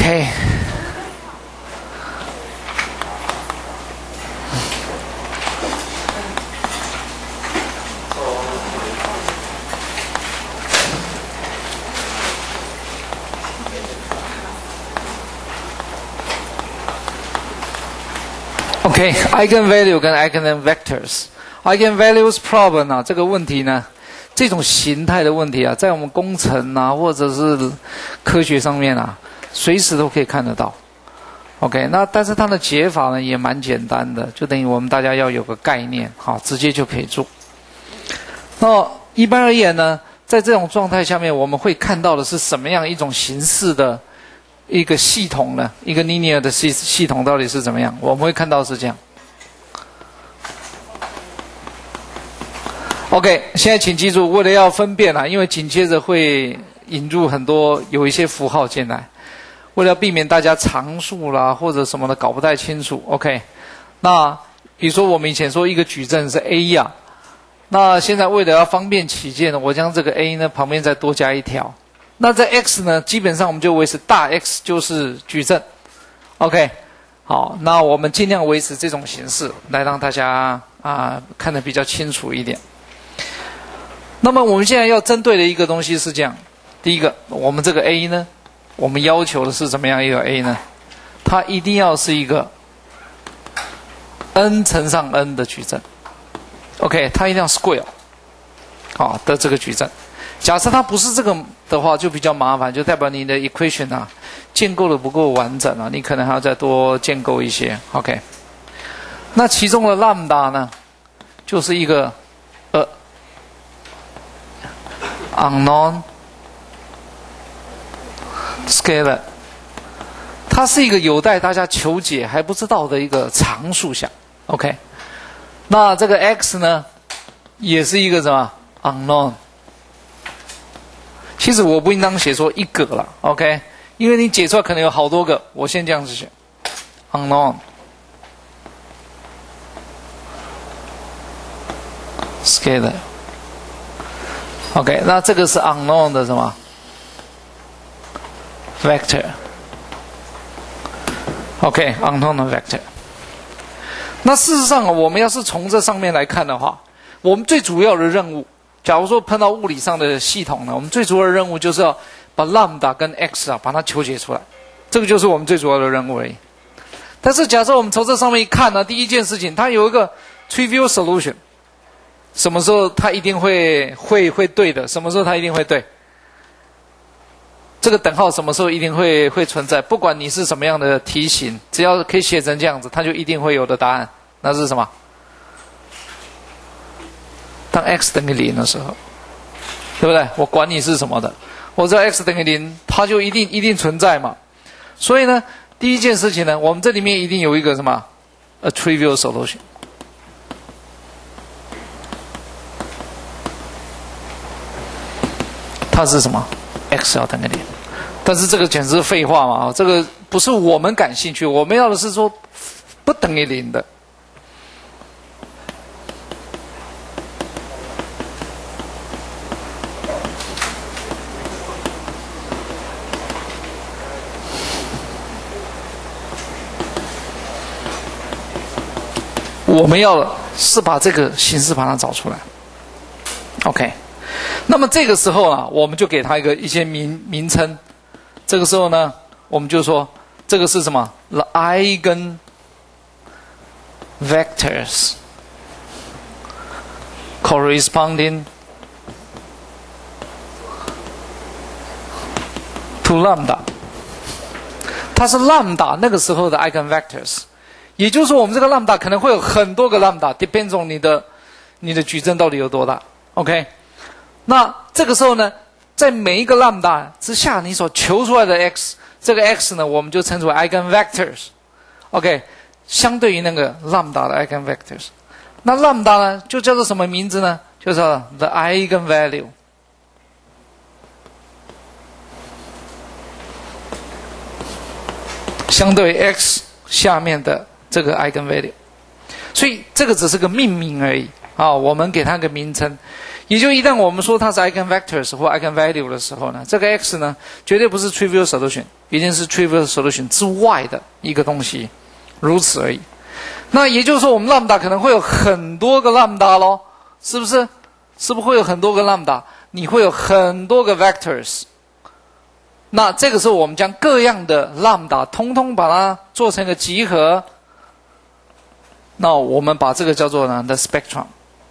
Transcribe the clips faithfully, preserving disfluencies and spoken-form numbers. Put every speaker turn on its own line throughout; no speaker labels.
OK。OK，eigenvalue 跟 eigenvectors。eigenvalues problem 啊，这个问题呢，这种形态的问题啊，在我们工程啊，或者是科学上面啊，随时都可以看得到。OK， 那但是它的解法呢也蛮简单的，就等于我们大家要有个概念，好，直接就可以做。那一般而言呢，在这种状态下面，我们会看到的是什么样一种形式的一个系统呢？一个 linear 的系系统到底是怎么样？我们会看到是这样。OK， 现在请记住，为了要分辨啊，因为紧接着会引入很多有一些符号进来，为了避免大家常数啦或者什么的搞不太清楚 ，OK， 那比如说我们以前说一个矩阵是 A 呀、啊，那现在为了要方便起见呢，我将这个 A 呢旁边再多加一条，那在 X 呢，基本上我们就维持大 X 就是矩阵 ，OK， 好，那我们尽量维持这种形式来让大家啊看得比较清楚一点。那么我们现在要针对的一个东西是这样，第一个，我们这个 A 呢，我们要求的是怎么样一个 A 呢？它一定要是一个 n 乘上 n 的矩阵 ，OK， 它一定要 square 好的这个矩阵。假设它不是这个的话，就比较麻烦，就代表你的 equation 啊建构的不够完整啊，你可能还要再多建构一些 ，OK。那其中的 lambda 呢，就是一个呃。unknown scalar， 它是一个有待大家求解还不知道的一个常数项 ，OK。那这个 x 呢，也是一个什么 unknown？ 其实我不应当写说一个了 ，OK， 因为你解出来可能有好多个，我先这样子写 unknown scalar。OK， 那这个是 unknown 的什么 vector？OK，unknown 的 vector。那事实上，我们要是从这上面来看的话，我们最主要的任务，假如说碰到物理上的系统呢，我们最主要的任务就是要把 lambda 跟 x 啊把它求解出来，这个就是我们最主要的任务而已。但是假设我们从这上面一看呢，第一件事情，它有一个 trivial solution。什么时候它一定会会会对的？什么时候它一定会对？这个等号什么时候一定会会存在？不管你是什么样的题型，只要可以写成这样子，它就一定会有的答案。那是什么？当 x 等于零的时候，对不对？我管你是什么的，我知道 x 等于零，它就一定一定存在嘛。所以呢，第一件事情呢，我们这里面一定有一个什么 ？a trivial solution。它是什么 ？x 要等于零，但是这个简直是废话嘛！这个不是我们感兴趣，我们要的是说不等于零的。我们要是把这个形式把它找出来 ，OK。那么这个时候啊，我们就给它一个一些名名称。这个时候呢，我们就说这个是什么 ？the eigen vectors corresponding to lambda。它是 lambda 那个时候的 eigen vectors， 也就是说，我们这个 lambda 可能会有很多个 lambda，depends on 你的你的矩阵到底有多大 ，OK。那这个时候呢，在每一个 lambda 之下，你所求出来的 x， 这个 x 呢，我们就称之为 eigenvectors。OK， 相对于那个 lambda 的 eigenvectors， 那 lambda 呢，就叫做什么名字呢？就叫 the eigenvalue。相对于 x 下面的这个 eigenvalue， 所以这个只是个命名而已啊，我们给它个名称。 也就一旦我们说它是 eigenvectors 或 eigenvalue 的时候呢，这个 x 呢绝对不是 trivial solution， 一定是 trivial solution 之外的一个东西，如此而已。那也就是说，我们 lambda 可能会有很多个 lambda 咯，是不是？是不是会有很多个 lambda？ 你会有很多个 vectors。那这个时候，我们将各样的 lambda 通通把它做成一个集合。那我们把这个叫做呢 the spectrum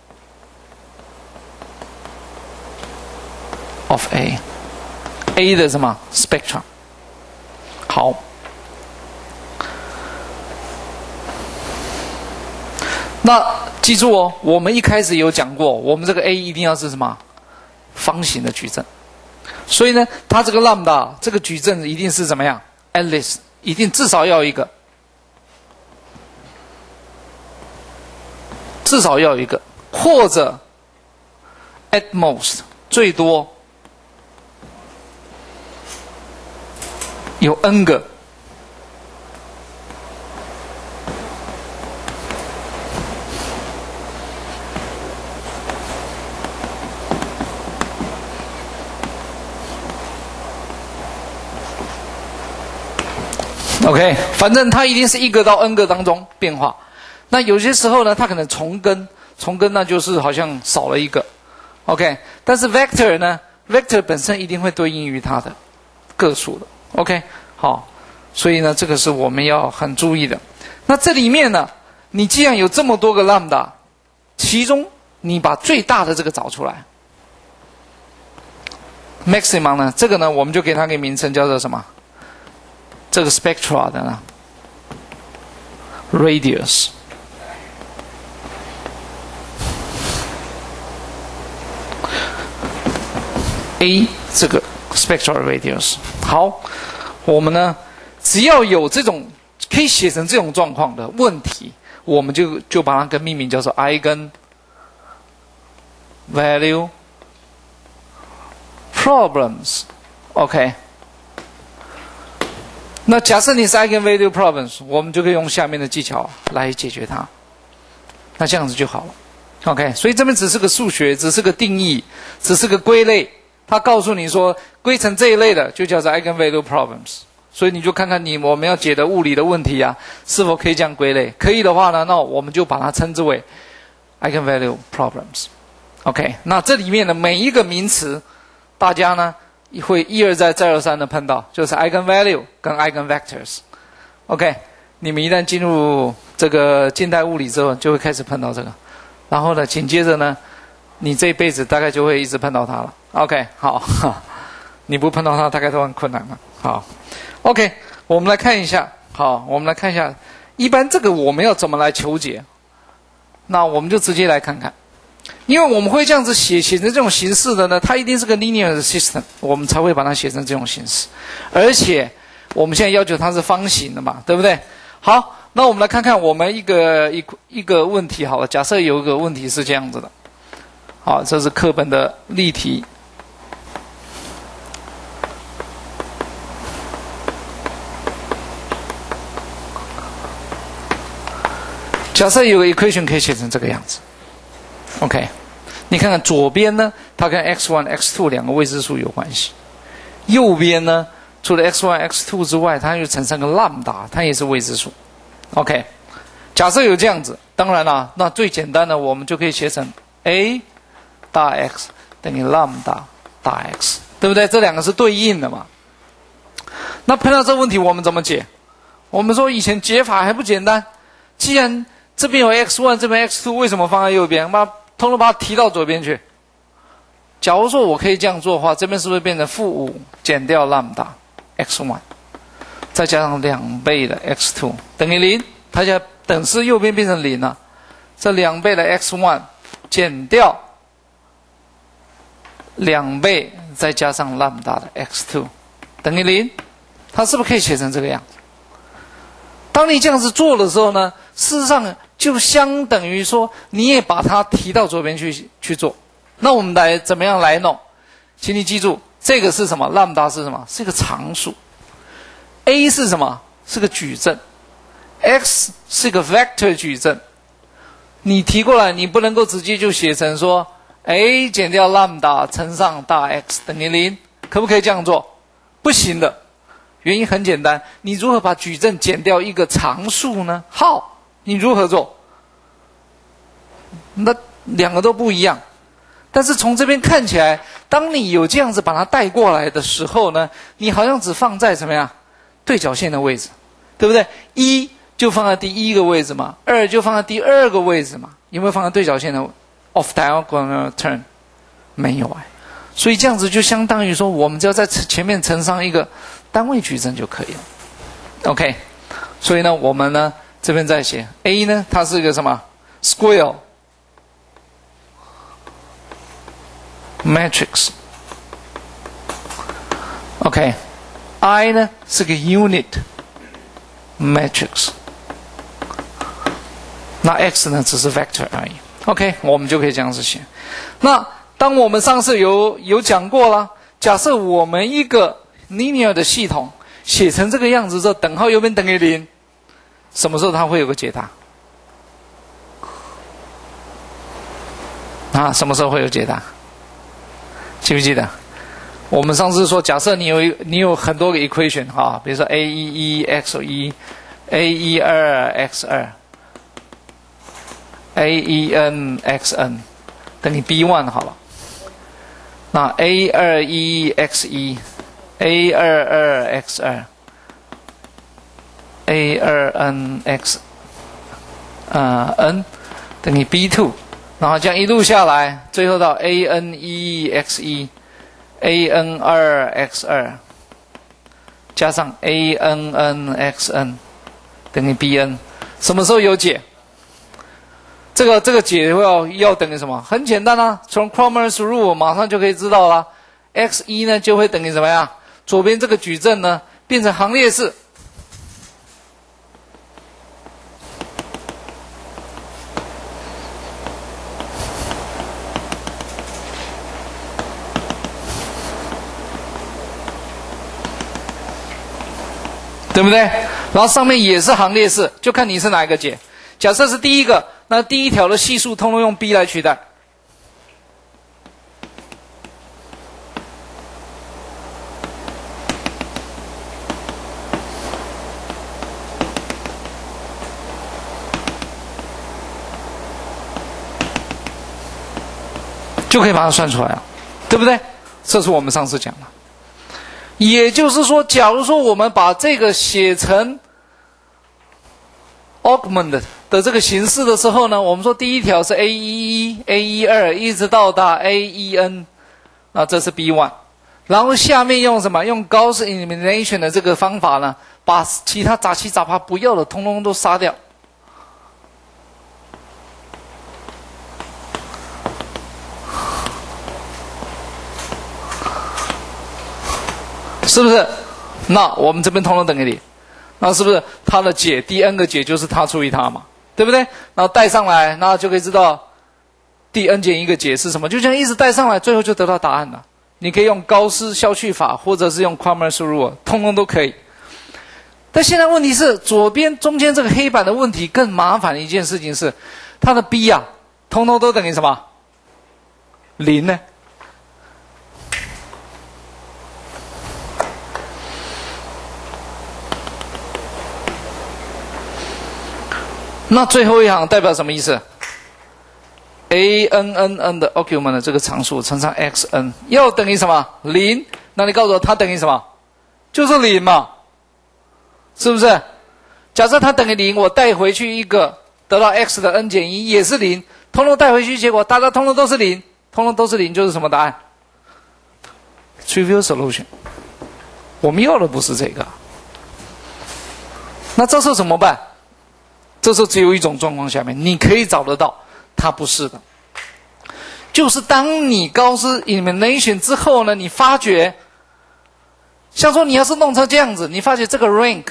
of A，A 的什么 spectrum？ 好，那记住哦，我们一开始有讲过，我们这个 A 一定要是什么方形的矩阵，所以呢，它这个 lambda 这个矩阵一定是怎么样 ？at least 一定至少要一个，至少要一个，或者 at most 最多有 n 个。OK， 反正它一定是一个到 n 个当中变化。那有些时候呢，它可能重根，重根那就是好像少了一个。OK， 但是 vector 呢 ，vector 本身一定会对应于它的个数的。OK， 好，所以呢，这个是我们要很注意的。那这里面呢，你既然有这么多个 lambda， 其中你把最大的这个找出来 ，maximum 呢，这个呢，我们就给它个名称叫做什么？这个 spectra 的呢 radius， A 这个 spectral radius。好，我们呢只要有这种可以写成这种状况的问题，我们就就把它跟命名叫做 eigen value problems。OK。那假设你是 eigenvalue problems， 我们就可以用下面的技巧来解决它。那这样子就好了。OK， 所以这边只是个数学，只是个定义，只是个归类。它告诉你说，归成这一类的就叫做 eigenvalue problems。所以你就看看你我们要解的物理的问题啊，是否可以这样归类？可以的话呢，那我们就把它称之为 eigenvalue problems。OK， 那这里面的每一个名词，大家呢会一而再再而三的碰到，就是 eigenvalue 跟 eigenvectors。OK， 你们一旦进入这个近代物理之后，就会开始碰到这个。然后呢，紧接着呢，你这一辈子大概就会一直碰到它了。OK， 好，你不碰到它，大概都很困难了。好 ，OK， 我们来看一下。好，我们来看一下，一般这个我们要怎么来求解？那我们就直接来看看。因为我们会这样子写写成这种形式的呢，它一定是个 linear system， 我们才会把它写成这种形式。而且我们现在要求它是方形的嘛，对不对？好，那我们来看看我们一个一一个问题好了。假设有一个问题是这样子的，好，这是课本的例题。假设有个 equation 可以写成这个样子。OK， 你看看左边呢，它跟 x 一 x 二 两个未知数有关系。右边呢，除了 x 一 x 二 之外，它又产生个 lambda， 它也是未知数。OK， 假设有这样子，当然啦，那最简单的我们就可以写成 a 大 x 等于 lambda 大 x， 对不对？这两个是对应的嘛。那碰到这个问题我们怎么解？我们说以前解法还不简单，既然这边有 x 一， 这边 x 二， 为什么放在右边？把通通把它提到左边去。假如说我可以这样做的话，这边是不是变成负五减掉 lambda x 一， 再加上两倍的 x 二 等于零？它就等式右边变成零了。这两倍的 x 一 减掉两倍再加上 lambda 的 x 二 等于零，它是不是可以写成这个样子？当你这样子做的时候呢，事实上就相等于说你也把它提到左边去去做。那我们来怎么样来弄？请你记住，这个是什么？ lambda 是什么？是一个常数。 A 是什么？是个矩阵。 X 是个 vector 矩阵。你提过来，你不能够直接就写成说 a 减掉 lambda 乘上大 X 等于零，可不可以这样做？不行的。原因很简单，你如何把矩阵减掉一个常数呢？ How？ 你如何做？那两个都不一样。但是从这边看起来，当你有这样子把它带过来的时候呢，你好像只放在怎么样对角线的位置，对不对？一就放在第一个位置嘛，二就放在第二个位置嘛，有没有放在对角线的 off diagonal term？ 没有哎。所以这样子就相当于说，我们只要在前面乘上一个单位矩阵就可以了。OK， 所以呢，我们呢这边再写 A 呢，它是一个什么 square matrix。OK，I 呢是个 unit matrix。那 X 呢只是 vector 而已。OK， 我们就可以这样子写。那当我们上次有有讲过了，假设我们一个 linear 的系统写成这个样子之后，等号右边等于零，什么时候它会有个解答？啊，什么时候会有解答？记不记得？我们上次说，假设你有你有很多个 equation 哈，比如说 a 一一 x 一 a 一二 x 二 a 一 n x n 等于 b 一 好了。那 a 二一 x 一 a 二二 x 二 a 二 n x 呃 n 等于 b 二， 然后这样一路下来，最后到 a n 一 x 一 a n 二 x 二 加上 a n n x n 等于 b n， 什么时候有解？这个这个解要要等于什么？很简单啊，从 Cramer's rule 马上就可以知道了。x 一 呢就会等于怎么样？左边这个矩阵呢变成行列式，对不对？然后上面也是行列式，就看你是哪一个解。假设是第一个，那第一条的系数通通用 b 来取代。就可以把它算出来了，对不对？这是我们上次讲的。也就是说，假如说我们把这个写成 augment 的这个形式的时候呢，我们说第一条是 a 一一 a 一二 一直到达 a 一 n， 那这是 b 一， 然后下面用什么？用 Gauss elimination 的这个方法呢，把其他杂七杂八不要的通通都杀掉。是不是？那我们这边通通等于零，那是不是它的解第 n 个解就是它除以它嘛，对不对？然后带上来，那就可以知道第 n 减一个解是什么，就这样一直带上来，最后就得到答案了。你可以用高斯消去法，或者是用 Cramer's rule， 通通都可以。但现在问题是，左边中间这个黑板的问题更麻烦的一件事情是，它的 b 啊，通通都等于什么？零呢？那最后一行代表什么意思 ？a n n n 的 argument 的这个常数乘上 x n 要等于什么？零。那你告诉我它等于什么？就是零嘛，是不是？假设它等于零，我带回去一个得到 x 的 n 减一也是零，通通带回去，结果大家通通都是零，通通都是零，就是什么答案 ？trivial solution。我们要的不是这个。那这时候怎么办？这时候只有一种状况下面，你可以找得到，它不是的，就是当你高斯 elimination 之后呢，你发觉，像说你要是弄成这样子，你发觉这个 rank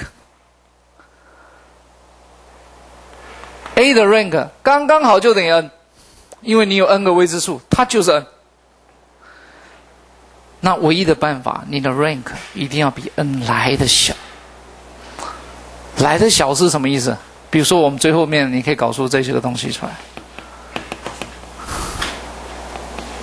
A 的 rank 刚刚好就等于 n， 因为你有 n 个未知数，它就是 n。那唯一的办法，你的 rank 一定要比 n 来的小。来的小是什么意思？比如说，我们最后面你可以搞出这些个东西出来。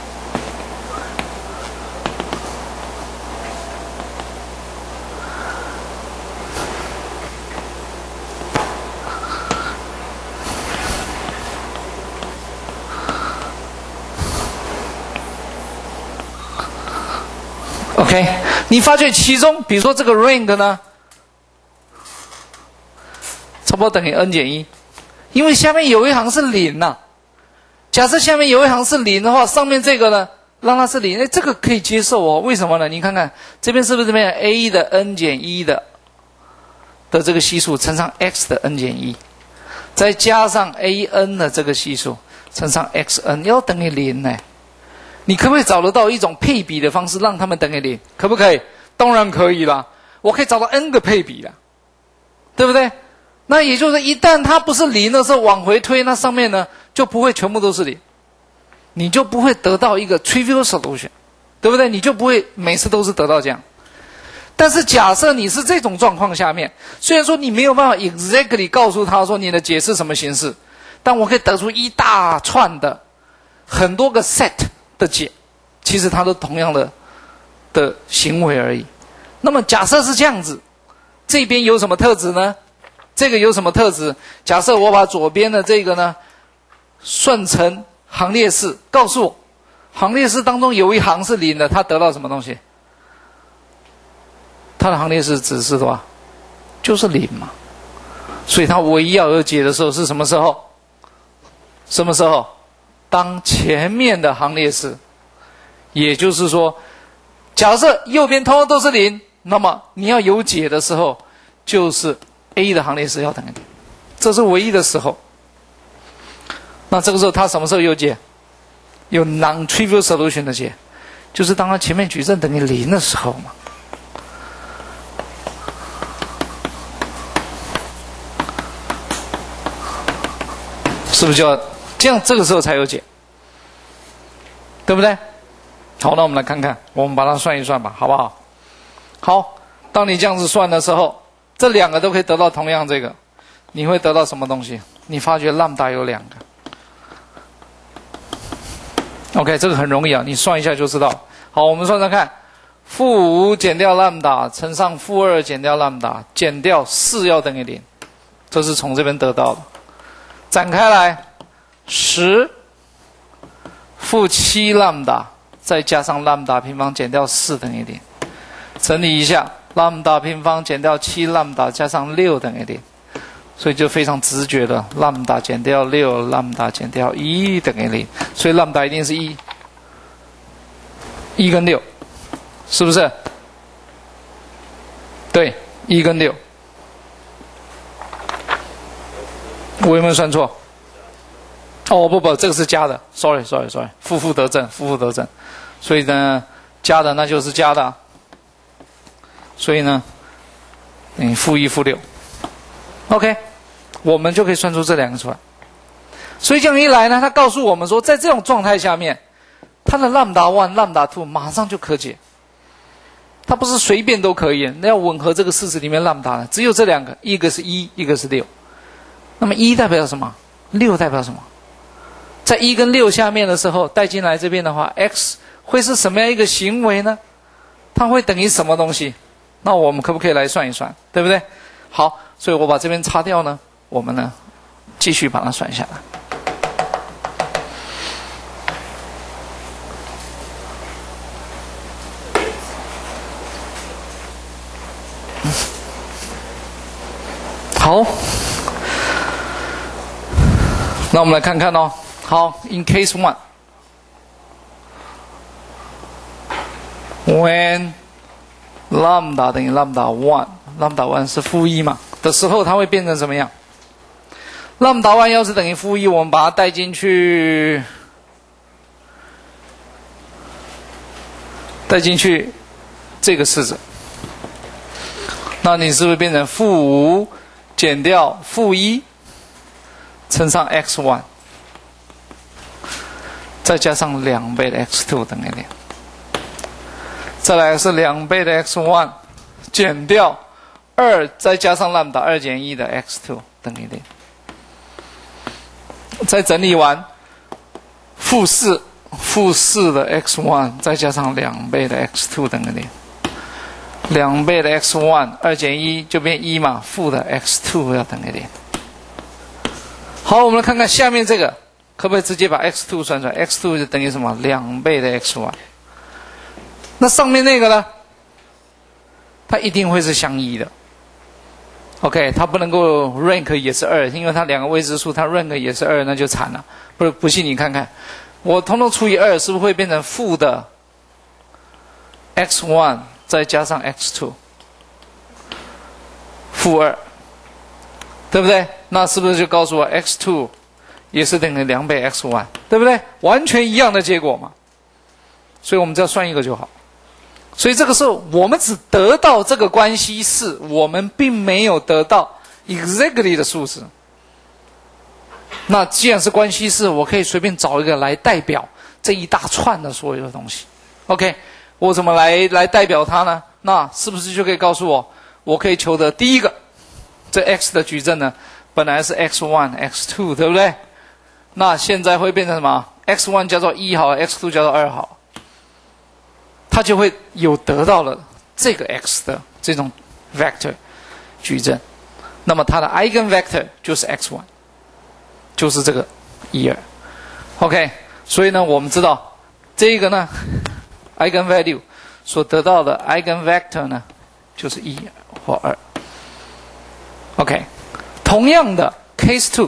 OK， 你发觉其中，比如说这个 rank 呢，差不多等于 n 减一，因为下面有一行是零呐、啊。假设下面有一行是零的话，上面这个呢，让它是零，哎，这个可以接受哦。为什么呢？你看看这边是不是这边 a 的 n 减一的的这个系数乘上 x 的 n 减一，再加上 a n 的这个系数乘上 x n 要等于零呢？你可不可以找得到一种配比的方式，让它们等于零？可不可以？当然可以啦，我可以找到 n 个配比啦，对不对？那也就是一旦它不是零的时候，往回推，那上面呢就不会全部都是零，你就不会得到一个 trivial solution， 对不对？你就不会每次都是得到这样。但是假设你是这种状况下面，虽然说你没有办法 exactly 告诉他说你的解是什么形式，但我可以得出一大串的很多个 set 的解，其实它都同样的的行为而已。那么假设是这样子，这边有什么特质呢？这个有什么特质？假设我把左边的这个呢算成行列式，告诉我行列式当中有一行是零的，它得到什么东西？它的行列式值是多少？就是零嘛。所以它唯一要有解的时候是什么时候？什么时候？当前面的行列式，也就是说，假设右边通通都是零，那么你要有解的时候，就是 a 的行列式要等于零，这是唯一的时候。那这个时候它什么时候有解？有 non-trivial solution 的解，就是当它前面矩阵等于零的时候嘛。是不是就要这样？这个时候才有解，对不对？好，那我们来看看，我们把它算一算吧，好不好？好，当你这样子算的时候，这两个都可以得到同样这个，你会得到什么东西？你发觉 lambda 有两个。OK， 这个很容易啊，你算一下就知道。好，我们算算看，负五减掉 lambda 乘上负二减掉 lambda 减掉四要等于零，这是从这边得到的。展开来，十负七 lambda 再加上 lambda 平方减掉四等于零，整理一下 ，lambda 平方减掉七 lambda 加上六等于零，所以就非常直觉的 lambda 减掉六 lambda 减掉一等于零，所以 lambda 一定是一，一跟六，是不是？对，一跟六。我有没有算错？哦不不，这个是加的 ，sorry sorry sorry， 负负得正，负负得正，所以呢，加的那就是加的，所以呢，嗯，负一负六 ，OK， 我们就可以算出这两个出来。所以这样一来呢，他告诉我们说，在这种状态下面，它的 lambda one、lambda two 马上就可解，它不是随便都可以，那要吻合这个式子里面 lambda 的，只有这两个，一个是一，一个是六。那么一代表什么？六代表什么？在一跟六下面的时候带进来这边的话 ，x 会是什么样一个行为呢？它会等于什么东西？那我们可不可以来算一算，对不对？好，所以我把这边擦掉呢，我们呢继续把它算下来。好。那我们来看看哦。好 ，in case one， when lambda 等于 lambda one，lambda one 是负一嘛的时候，它会变成什么样 ？lambda one 要是等于负一，我们把它带进去，带进去这个式子，那你是不是变成负五减掉负一？乘上 x one， 再加上两倍的 x two 等于零，再来是两倍的 x one 减掉二，再加上 lambda 二减一的 x two 等于零，再整理完负四负四的 x one 再加上两倍的 x two 等于零，两倍的 x one 二减一就变一嘛，负的 x two 要等于零。好，我们来看看下面这个，可不可以直接把 x two 算出来 ？x two 就等于什么？两倍的 x one， 那上面那个呢？它一定会是相依的。OK， 它不能够 rank 也是二，因为它两个未知数，它 rank 也是二，那就惨了。不是，不信你看看，我统统除以二，是不是会变成负的 x 一 再加上 x 二， 负二，对不对？那是不是就告诉我 x 二 也是等于两倍 x 一， 对不对？完全一样的结果嘛。所以我们只要算一个就好。所以这个时候我们只得到这个关系式，我们并没有得到 exactly 的数值。那既然是关系式，我可以随便找一个来代表这一大串的所有的东西。OK， 我怎么来来代表它呢？那是不是就可以告诉我，我可以求得第一个，这 x 的矩阵呢，本来是 x 一 x 二， 对不对？那现在会变成什么？ x 一 叫做一好 ，x 二 叫做二好。它就会有得到了这个 x 的这种 vector 矩阵，那么它的 eigenvector 就是 x 一， 就是这个一二。OK， 所以呢，我们知道这个呢 eigenvalue 所得到的 eigenvector 呢就是一或二。OK， 同样的 case 二，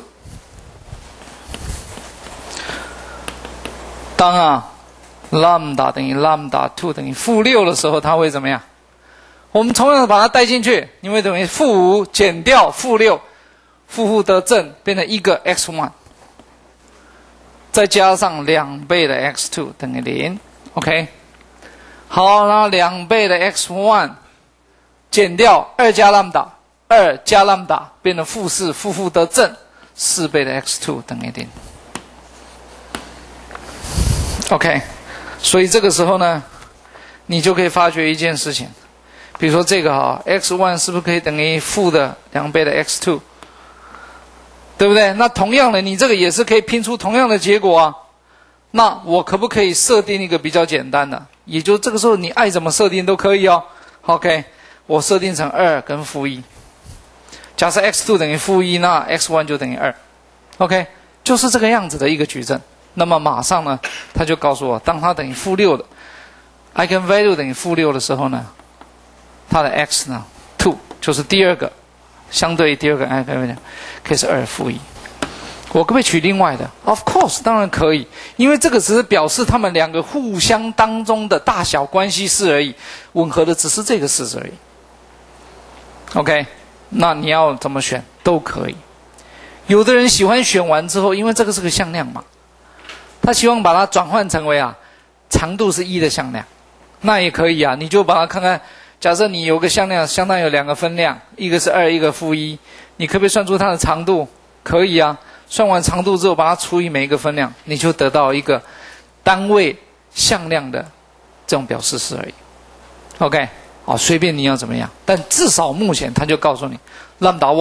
当啊。lambda 等于 lambda 二 等于负六的时候，它会怎么样？我们同样的把它带进去，你会等于负五减掉负六，负负得正，变成一个 x 一， 再加上两倍的 x 二 等于零。OK， 好，然后两倍的 x 一 减掉二加 lambda， 二加 lambda 变成负四，负负得正，四倍的 x 二 等于零。OK。所以这个时候呢，你就可以发觉一件事情，比如说这个哈 ，x 一 是不是可以等于负的两倍的 x 二， 对不对？那同样的，你这个也是可以拼出同样的结果啊。那我可不可以设定一个比较简单的？也就这个时候你爱怎么设定都可以哦。OK， 我设定成二跟负一。假设 x 二 等于负一，那 x 一 就等于二。OK， 就是这个样子的一个矩阵。那么马上呢，他就告诉我，当它等于负六的 eigenvalue 等于负六的时候呢，它的 x 呢二就是第二个，相对于第二个 eigenvalue 可以是二负一。我可不可以取另外的 ？Of course， 当然可以，因为这个只是表示他们两个互相当中的大小关系式而已，吻合的只是这个式子而已。OK， 那你要怎么选都可以。有的人喜欢选完之后，因为这个是个向量嘛。他希望把它转换成为啊，长度是一的向量，那也可以啊。你就把它看看，假设你有个向量，相当有两个分量，一个是二，一个负一，你可不可以算出它的长度？可以啊。算完长度之后，把它除以每一个分量，你就得到一个单位向量的这种表示式而已。OK， 好，随便你要怎么样，但至少目前他就告诉你 ，lambda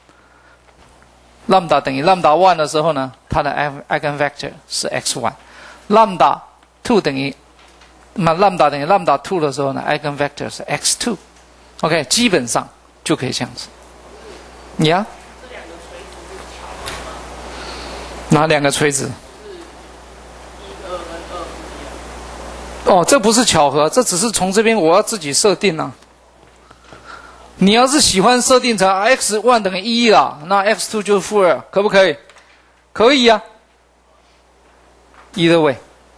one。lambda 等于 lambda one 的时候呢，它的 eigenvector 是 x 一， lambda two 等于那 lambda 等于 lambda two 的时候呢 eigenvector 是 x 二。 OK， 基本上就可以这样子。你呀、啊？哪两个垂直？哦，这不是巧合，这只是从这边我要自己设定啊。你要是喜欢设定成 x 一 等于一了，那 x 二 就是负二，可不可以？可以啊。either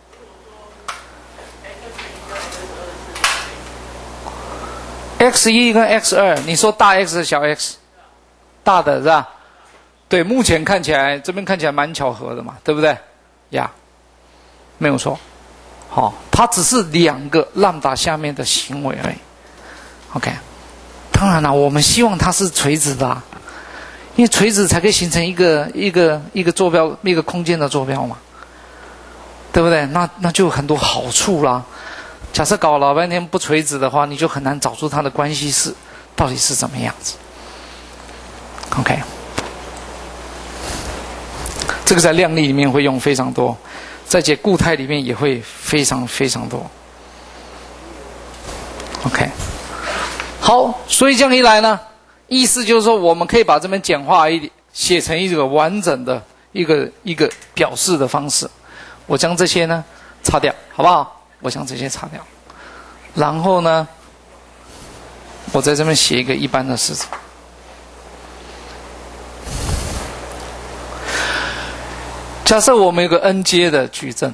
way。x 一 跟 x 二， 你说大 x 小 x， 大的是吧？对，目前看起来这边看起来蛮巧合的嘛，对不对？呀，没有错。好，它只是两个 lambda 下面的行为而已。OK。当然了，我们希望它是垂直的、啊，因为垂直才可以形成一个一个一个坐标，一个空间的坐标嘛，对不对？那那就有很多好处啦。假设搞老半天不垂直的话，你就很难找出它的关系式到底是怎么样子。OK， 这个在量力里面会用非常多，在解固态里面也会非常非常多。OK。好，所以这样一来呢，意思就是说，我们可以把这边简化一点，写成一个完整的一个一个表示的方式。我将这些呢擦掉，好不好？我将这些擦掉。 然后呢，我在这边写一个一般的式子。假设我们有个 n 阶的矩阵，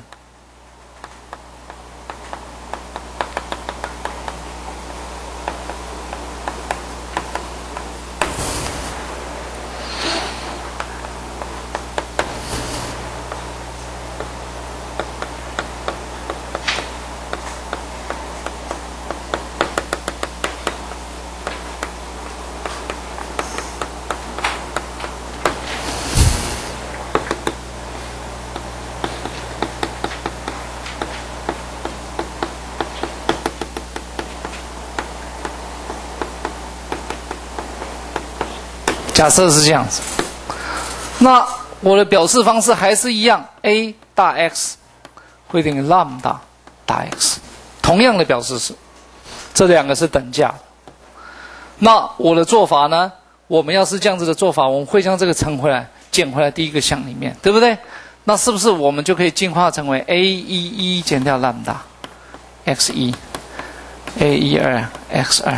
假设是这样子，那我的表示方式还是一样 ，a 大 x 会等于 lambda 大 x， 同样的表示式，这两个是等价的。那我的做法呢？我们要是这样子的做法，我们会将这个乘回来，减回来第一个项里面，对不对？那是不是我们就可以进化成为 a 一一减掉 lambda x 一 a 一二 x 二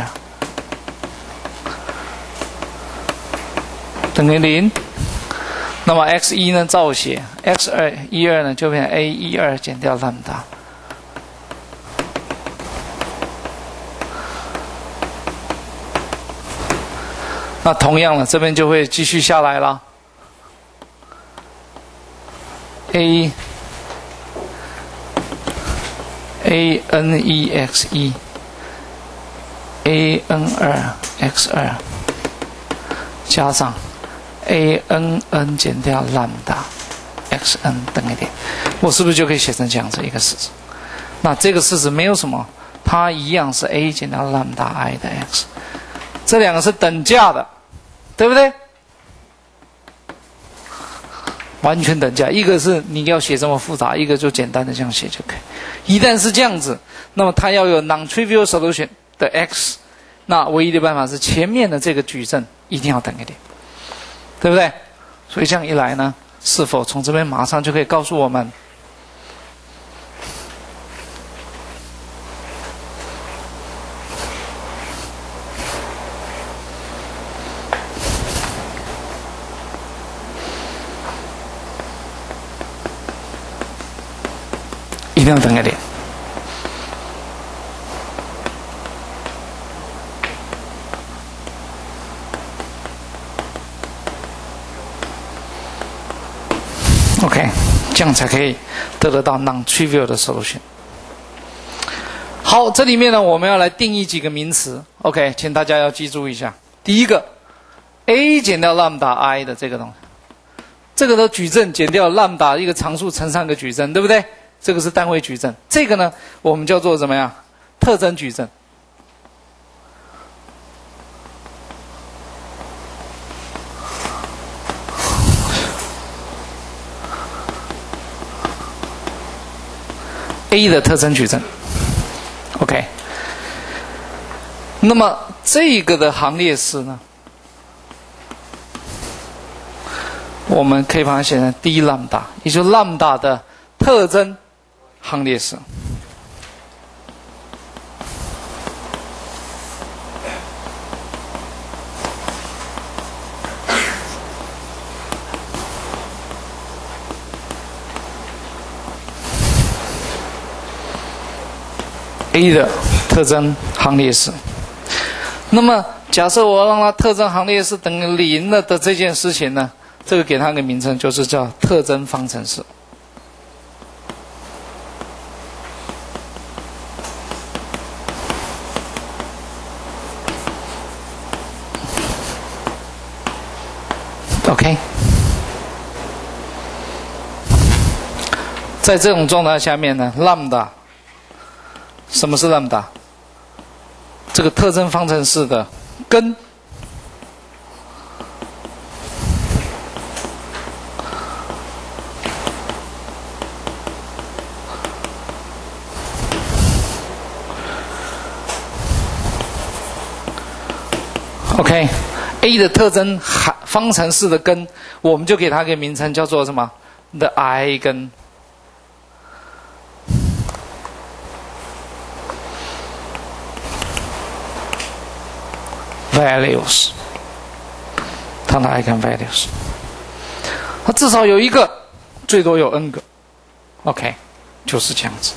等于零？那么 x 一呢，照写 x 二一二呢就变成 a 一二减掉 lambda。那同样的，这边就会继续下来了。a a n 一 x 一 a n 二 x 二加上 a n n 减掉 lambda x n 等于零，我是不是就可以写成这样子一个式子？那这个式子没有什么，它一样是 a 减掉 lambda i 的 x， 这两个是等价的，对不对？完全等价，一个是你要写这么复杂，一个就简单的这样写就可以。一旦是这样子，那么它要有 non-trivial solution 的 x， 那唯一的办法是前面的这个矩阵一定要等于零，对不对？所以这样一来呢，是否从这边马上就可以告诉我们，一定要等于零。OK， 这样才可以得得到 non-trivial 的 solution。好，这里面呢，我们要来定义几个名词。OK， 请大家要记住一下。第一个 ，a 减掉 lambda i 的这个东西，这个的矩阵减掉 lambda 一个常数乘上一个矩阵，对不对？这个是单位矩阵。这个呢，我们叫做怎么样？特征矩阵。A 的特征矩阵 ，OK。那么这个的行列式呢，我们可以把它写成 d lambda， 也就是 lambda 的特征行列式。A 的特征行列式。那么，假设我要让它特征行列式等于零了的这件事情呢，这个给它个名称就是叫特征方程式。OK， 在这种状态下面呢 ，lambda。什么是 lambda？ 这个特征方程式的根。OK，A 的特征方程式的根，我们就给它一个名称叫做什么 ？the i 根。 values， 它的 eigenvalues， 它至少有一个，最多有 n 个 ，OK， 就是这样子。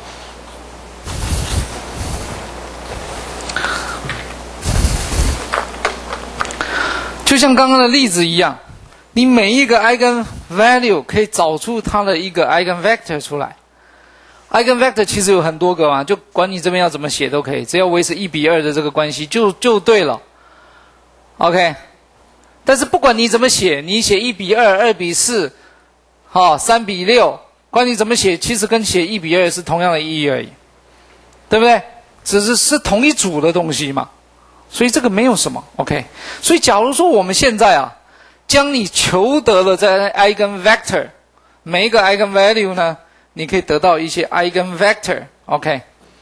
就像刚刚的例子一样，你每一个 eigenvalue 可以找出它的一个 eigenvector 出来。eigenvector 其实有很多个嘛，就管你这边要怎么写都可以，只要维持一比二的这个关系就就对了。OK， 但是不管你怎么写，你写一比二、二比四，好，三比六，管你怎么写，其实跟写一比二是同样的意义而已，对不对？只是是同一组的东西嘛。所以这个没有什么 ，OK。所以假如说我们现在啊，将你求得了这 eigenvector， 每一个 eigenvalue 呢，你可以得到一些 eigenvector，OK。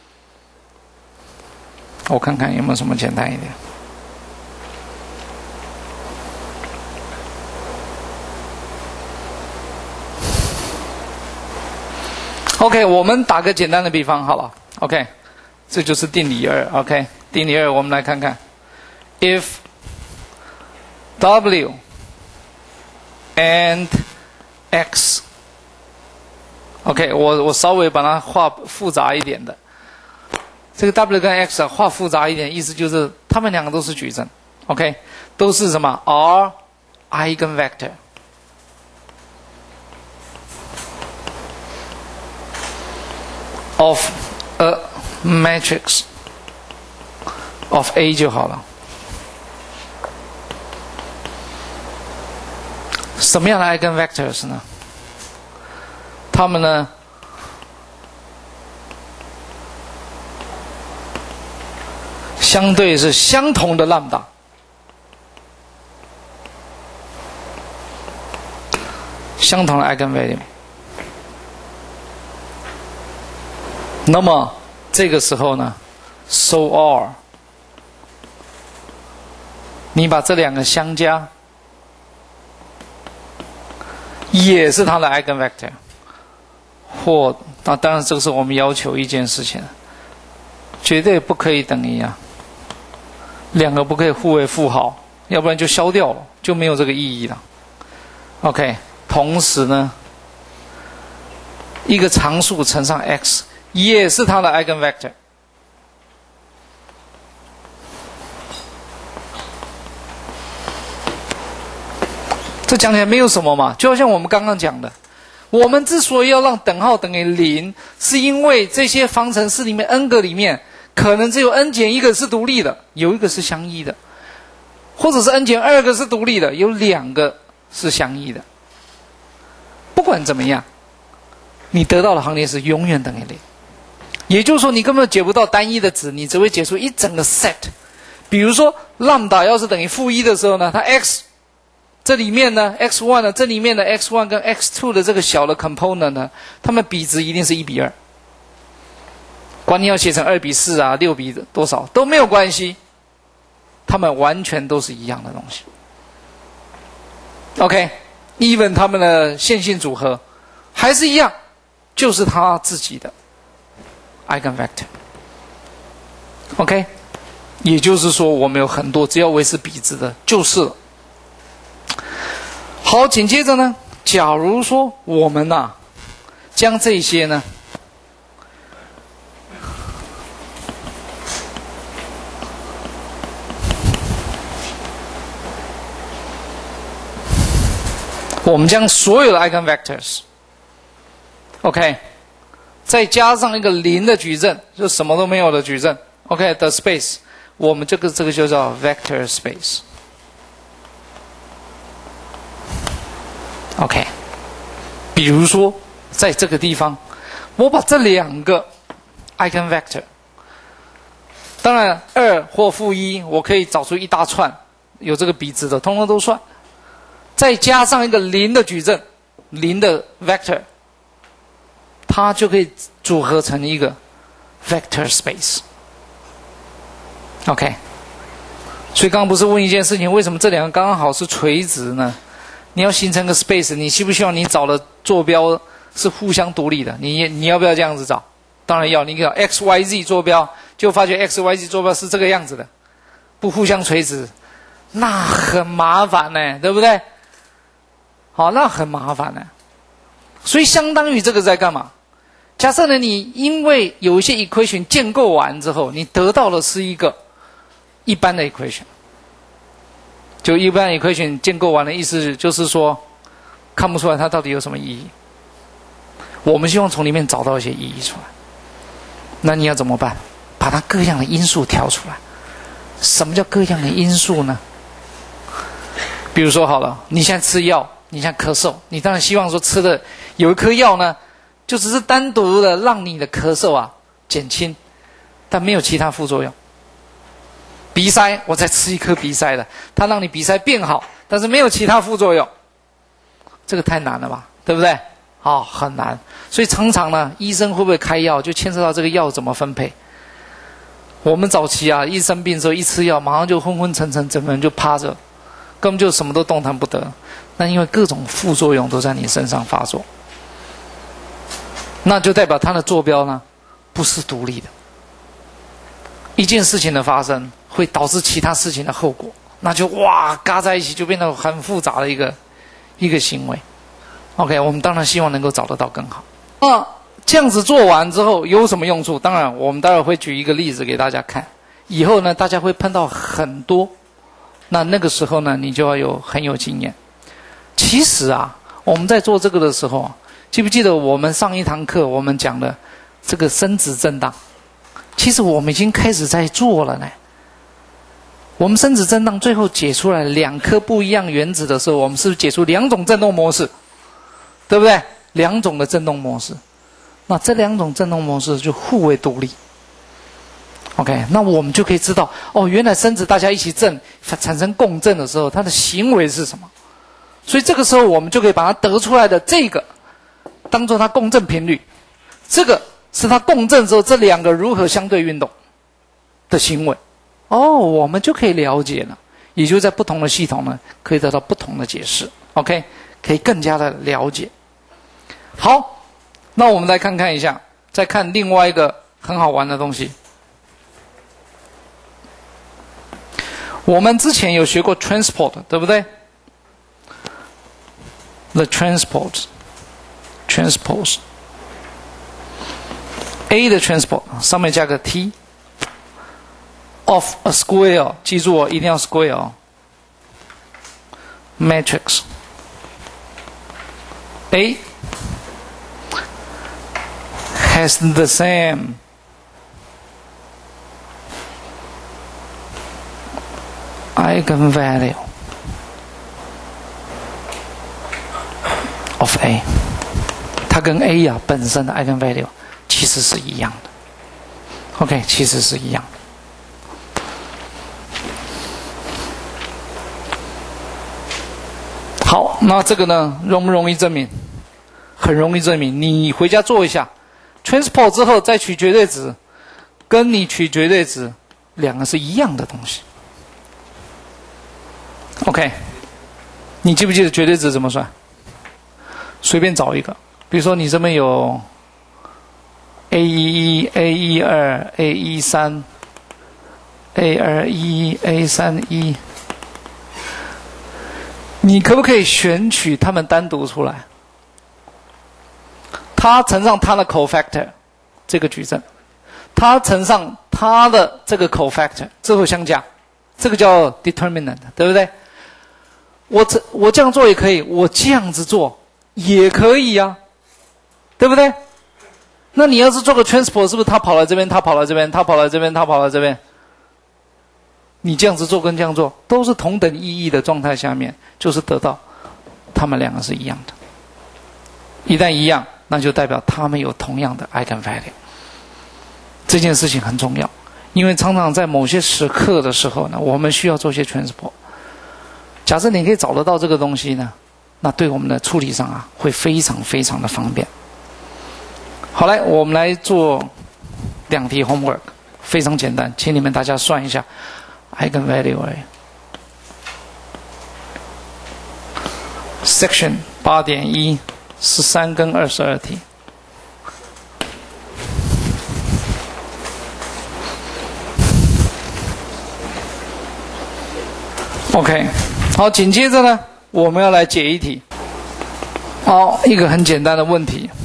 我看看有没有什么简单一点。OK， 我们打个简单的比方好了 ，OK， 这就是定理二 ，OK。定理二，我们来看看 ，if w and x，OK， 我我稍微把它画复杂一点的，这个 w 跟 x 啊画复杂一点，意思就是它们两个都是矩阵 ，OK， 都是什么 r eigenvector of a matrix。of A 就好了。什么样的 eigenvectors 呢？它们呢，相对是相同的 lambda， 相同的 eigenvalue。那么这个时候呢 ，so R。你把这两个相加，也是它的 eigenvector， 或那当然这个是我们要求一件事情，绝对不可以等于啊，两个不可以互为负号，要不然就消掉了，就没有这个意义了。OK， 同时呢，一个常数乘上 x 也是它的 eigenvector。这讲起来没有什么嘛，就好像我们刚刚讲的，我们之所以要让等号等于零，是因为这些方程式里面 n 个里面，可能只有 n 减一个是独立的，有一个是相依的，或者是 n 减二个是独立的，有两个是相依的。不管怎么样，你得到的行列是永远等于零，也就是说你根本解不到单一的值，你只会解出一整个 set。比如说 lambda 要是等于负一的时候呢，它 x这里面呢 x 一 呢，这里面的 x 一 跟 x 二 的这个小的 component 呢，它们比值一定是一比二。管你要写成二比四啊，六比多少都没有关系，它们完全都是一样的东西。OK，even 它们的线性组合还是一样，就是它自己的 eigenvector。OK， 也就是说我们有很多只要维持比值的就是了。好，紧接着呢，假如说我们呐、啊，将这些呢，我们将所有的 eigenvectors，OK， 再加上一个零的矩阵，就什么都没有的矩阵 ，OK 的 space， 我们这个这个就叫 vector space。OK， 比如说在这个地方，我把这两个 eigenvector， 当然二或负一，我可以找出一大串有这个比值的，通通都算，再加上一个零的矩阵，零的 vector， 它就可以组合成一个 vector space。OK， 所以刚刚不是问一件事情，为什么这两个刚刚好是垂直呢？你要形成个 space， 你希不希望你找的坐标是互相独立的？你你要不要这样子找？当然要。你找 x y z 坐标，就发觉 x y z 坐标是这个样子的， 不互相垂直，那很麻烦呢，对不对？好，那很麻烦呢。所以相当于这个在干嘛？假设呢，你因为有一些 equation 建构完之后，你得到的是一个一般的 equation。就一般 equation 建构完的意思就是说，看不出来它到底有什么意义。我们希望从里面找到一些意义出来。那你要怎么办？把它各样的因素挑出来。什么叫各样的因素呢？比如说好了，你现在吃药，你现在咳嗽，你当然希望说吃的有一颗药呢，就只是单独的让你的咳嗽啊减轻，但没有其他副作用。鼻塞，我再吃一颗鼻塞的，它让你鼻塞变好，但是没有其他副作用。这个太难了吧，对不对？哦，很难。所以常常呢，医生会不会开药，就牵涉到这个药怎么分配。我们早期啊，一生病的时候一吃药，马上就昏昏沉沉，整个人就趴着，根本就什么都动弹不得。那因为各种副作用都在你身上发作，那就代表它的坐标呢，不是独立的。一件事情的发生会导致其他事情的后果，那就哇嘎在一起，就变得很复杂的一个一个行为。OK， 我们当然希望能够找得到更好。那这样子做完之后有什么用处？当然，我们待会会举一个例子给大家看。以后呢，大家会碰到很多，那那个时候呢，你就要有很有经验。其实啊，我们在做这个的时候，记不记得我们上一堂课我们讲的这个生质震荡？其实我们已经开始在做了呢。我们生质震荡最后解出来两颗不一样原子的时候，我们是不是解出两种振动模式？对不对？两种的振动模式。那这两种振动模式就互为独立。OK， 那我们就可以知道，哦，原来生质大家一起振，产生共振的时候，它的行为是什么？所以这个时候我们就可以把它得出来的这个，当做它共振频率，这个是它共振之后这两个如何相对运动的行为。哦，我们就可以了解了，也就在不同的系统呢，可以得到不同的解释。OK， 可以更加的了解。好，那我们来看看一下，再看另外一个很好玩的东西。我们之前有学过 transport， 对不对 ？The transport, transpose A 的 transport 上面加个 T of a square， 记住哦，一定要 square 哦。Matrix A has the same eigenvalue of A， 它跟 A 啊本身的 eigenvalue 其实是一样的。OK， 其实是一样的。好，那这个呢，容不容易证明？很容易证明。你回家做一下 ，transport 之后再取绝对值，跟你取绝对值，两个是一样的东西。OK， 你记不记得绝对值怎么算？随便找一个，比如说你这边有 A 一一、A 一二、A 一三、A 二一、A 三一。你可不可以选取它们单独出来？它乘上它的 cofactor， 这个矩阵，它乘上它的这个 cofactor， 之后相加，这个叫 determinant， 对不对？我这我这样做也可以，我这样子做也可以啊，对不对？那你要是做个 transport， 是不是它跑来这边，它跑来这边，它跑来这边，它跑来这边？你这样子做跟这样做都是同等意义的状态下面，就是得到它们两个是一样的。一旦一样，那就代表它们有同样的 eigenvalue。这件事情很重要，因为常常在某些时刻的时候呢，我们需要做些 transport。假设你可以找得到这个东西呢，那对我们的处理上啊，会非常非常的方便。好来，我们来做两题 homework， 非常简单，请你们大家算一下 eigenvalue。Section 八点一，十三跟二十二题。 OK， 好，紧接着呢，我们要来解一题。好，一个很简单的问题。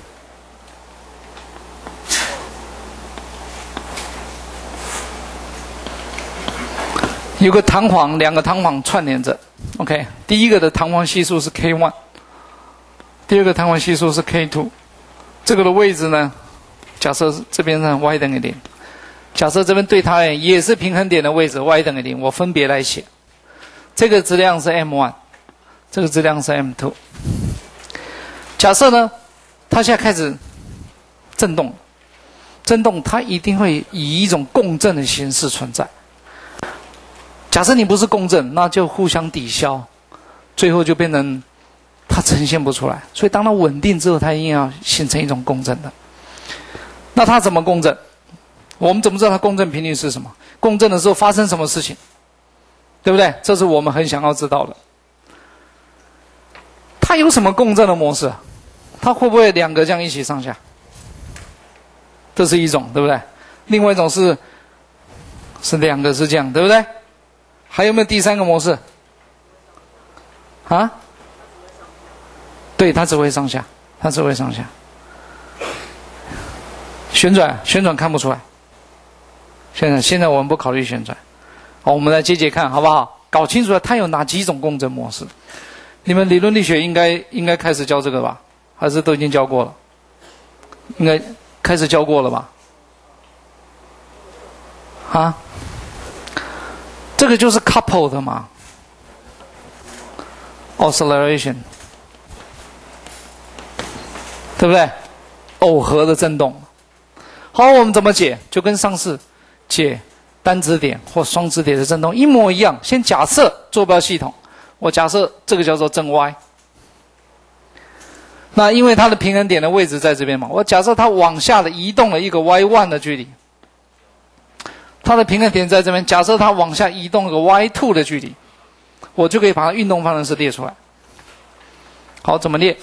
有个弹簧，两个弹簧串联着。OK， 第一个的弹簧系数是 K 一， 第二个弹簧系数是 K 二。这个的位置呢，假设这边呢 y 等于零，假设这边对它而言也是平衡点的位置 y 等于零，我分别来写。这个质量是 M 一， 这个质量是 M 二。假设呢，它现在开始振动，振动它一定会以一种共振的形式存在。假设你不是共振，那就互相抵消，最后就变成它呈现不出来。所以当它稳定之后，它一定要形成一种共振的。那它怎么共振？我们怎么知道它共振频率是什么？共振的时候发生什么事情？对不对？这是我们很想要知道的。它有什么共振的模式？它会不会两个这样一起上下？这是一种，对不对？另外一种是是两个是这样，对不对？还有没有第三个模式？啊？对，它只会上下，它只会上下。旋转，旋转看不出来。现在，现在我们不考虑旋转。好，我们来接接看，好不好？搞清楚了它有哪几种共振模式。你们理论力学应该应该开始教这个吧？还是都已经教过了？应该开始教过了吧？啊？这个就是 couple 的嘛 ，oscillation， 对不对？耦合的振动。好，我们怎么解？就跟上次解单质点或双质点的振动一模一样。先假设坐标系统，我假设这个叫做正 y。那因为它的平衡点的位置在这边嘛，我假设它往下的移动了一个 y 一 的距离。它的平衡点在这边，假设它往下移动个 y 二 的距离，我就可以把它运动方程式列出来。好，怎么列？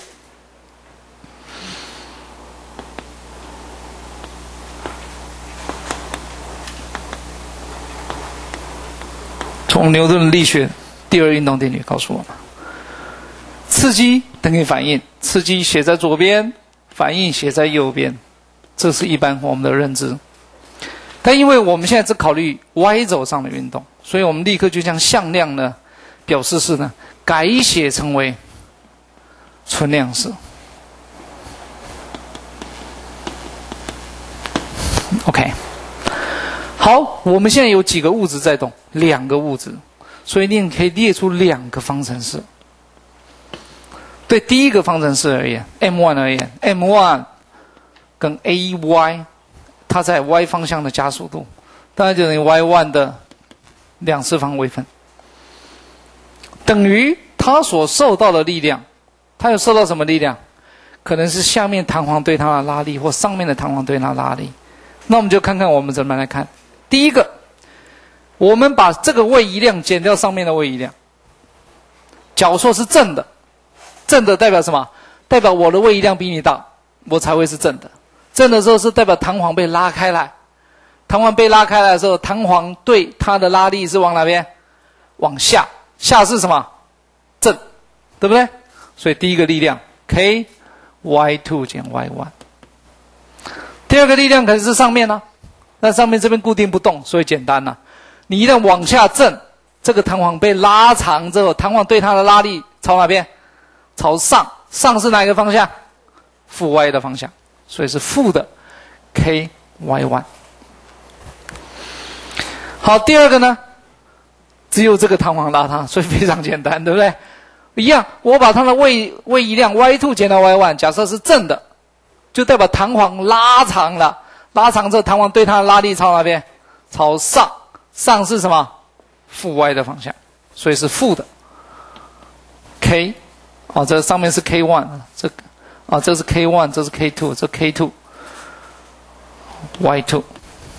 从牛顿力学第二运动定律告诉我们，刺激等于反应，刺激写在左边，反应写在右边，这是一般我们的认知。但因为我们现在只考虑 y 轴上的运动，所以我们立刻就将向量呢表示式呢改写成为存量式。OK， 好，我们现在有几个物质在动？两个物质，所以你可以列出两个方程式。对第一个方程式而言 ，M 一 而言 ，M 一 跟 A Y。它在 y 方向的加速度，大概就等于 y 一 的两次方微分，等于它所受到的力量。它有受到什么力量？可能是下面弹簧对它的拉力，或上面的弹簧对它的拉力。那我们就看看我们怎么来看。第一个，我们把这个位移量减掉上面的位移量，假说是正的，正的代表什么？代表我的位移量比你大，我才会是正的。正的时候是代表弹簧被拉开来，弹簧被拉开来的时候，弹簧对它的拉力是往哪边？往下，下是什么？正，对不对？所以第一个力量 K Y 二 减 Y 一。第二个力量可能是上面呢、啊，那上面这边固定不动，所以简单了、啊。你一旦往下震，这个弹簧被拉长之后，弹簧对它的拉力朝哪边？朝上，上是哪一个方向？负 y 的方向。所以是负的 K Y 一。好，第二个呢，只有这个弹簧拉它，所以非常简单，对不对？一样，我把它的位位移量 y 二 减到 y 一， 假设是正的，就代表弹簧拉长了，拉长之后弹簧对它的拉力朝哪边？朝上，上是什么？负 y 的方向，所以是负的 K。哦，这上面是 K 一， 这个。啊，这是 K 一， 这是 K 二， 这 K 二 Y 二。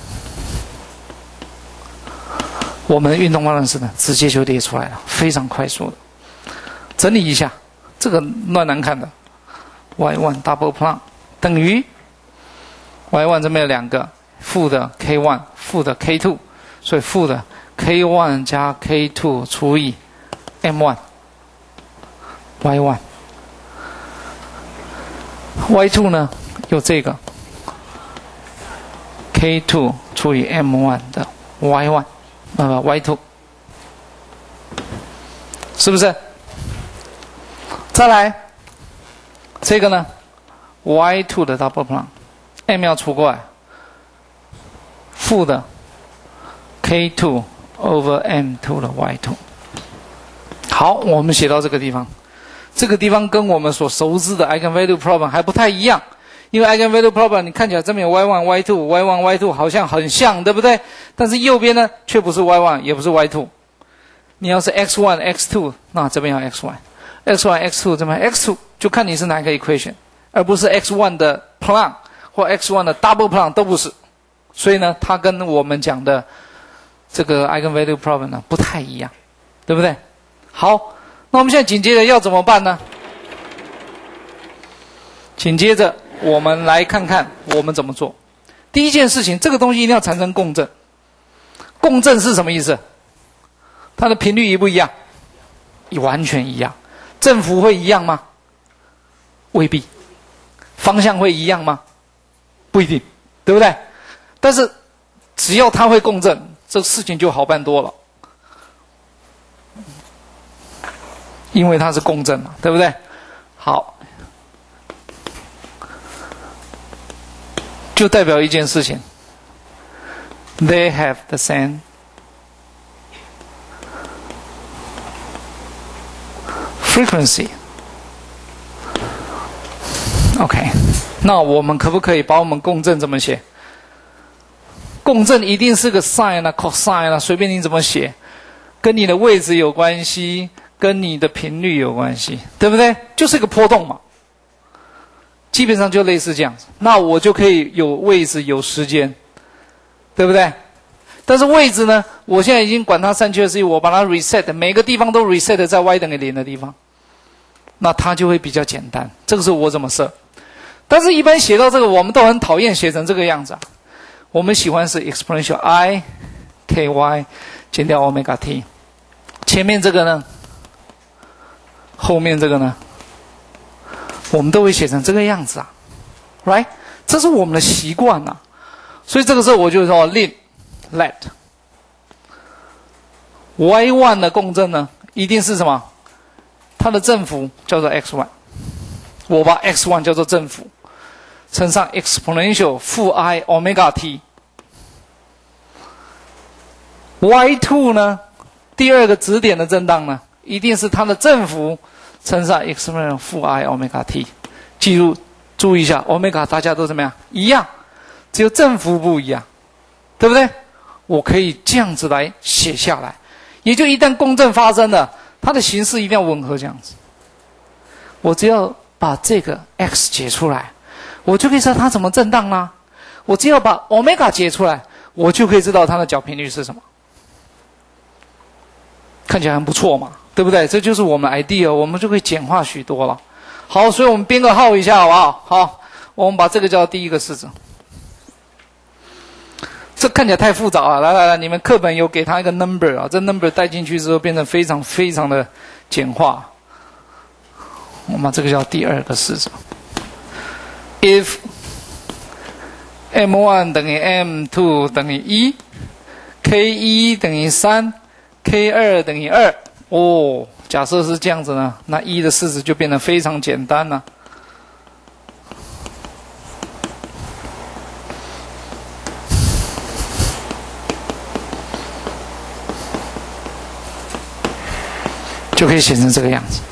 我们的运动方程式呢，直接就列出来了，非常快速的。整理一下，这个乱难看的 Y 一 double plum 等于 Y 一 这边有两个负的 K 一， 负的 K 二， 所以负的 k 一 加 k 二 除以 m 一 y 一 y 二 呢有这个 k 二 除以 m 一 的 y 一 呃 y 二，是不是？再来这个呢 y 二 的 double prime，m 要除过来，负的 k 二 over m 二 的 y 二。好，我们写到这个地方，这个地方跟我们所熟知的 eigenvalue problem 还不太一样，因为 eigenvalue problem 你看起来这边有 y 一 y 二 y 一 y 二 好像很像，对不对？但是右边呢却不是 y 一 也不是 y 二，你要是 x 一 x 二，那这边要 x 一 x 一 x 二 这边 x 二，就看你是哪一个 equation， 而不是 x 一 的 plan 或 x 一 的 double plan 都不是。所以呢，它跟我们讲的这个 eigenvalue problem 呢不太一样，对不对？好，那我们现在紧接着要怎么办呢？紧接着我们来看看我们怎么做。第一件事情，这个东西一定要产生共振。共振是什么意思？它的频率一不一样？完全一样。振幅会一样吗？未必。方向会一样吗？不一定，对不对？但是只要它会共振，这事情就好办多了，因为它是共振嘛，对不对？好，就代表一件事情 ，they have the same frequency。OK， 那我们可不可以把我们共振怎么写？共振一定是个 sin 啊 cosine 啊，随便你怎么写，跟你的位置有关系，跟你的频率有关系，对不对？就是一个波动嘛，基本上就类似这样子。那我就可以有位置有时间，对不对？但是位置呢，我现在已经管它三七二十一，我把它 reset， 每个地方都 reset 在 y 等于零的地方，那它就会比较简单。这个是我怎么设。但是一般写到这个，我们都很讨厌写成这个样子啊。我们喜欢是 exponential i ky 减掉 omega t， 前面这个呢，后面这个呢，我们都会写成这个样子啊 ，right？ 这是我们的习惯啊。所以这个时候我就说 let let y 一 的共振呢，一定是什么？它的振幅叫做 x 一， 我把 x 一 叫做振幅。乘上 exponential 负 i omega t。y 二 呢，第二个指点的震荡呢，一定是它的振幅乘上 exponential 负 i omega t。记住，注意一下 ，omega 大家都怎么样？一样，只有振幅不一样，对不对？我可以这样子来写下来，也就一旦共振发生了，它的形式一定要吻合这样子。我只要把这个 x 解出来。我就可以知道它怎么震荡啦。我只要把 omega 解出来，我就可以知道它的角频率是什么。看起来很不错嘛，对不对？这就是我们 idea， 我们就可以简化许多了。好，所以我们编个号一下好不好？好，我们把这个叫第一个式子。这看起来太复杂了，来来来，你们课本有给它一个 number 啊，这 number 带进去之后变成非常非常的简化。我们把这个叫第二个式子。If m 一 等于 m 二 等于一 ，k 一 等于三 ，k 二 等于二，哦，假设是这样子呢，那一的式子就变得非常简单了。就可以写成这个样子。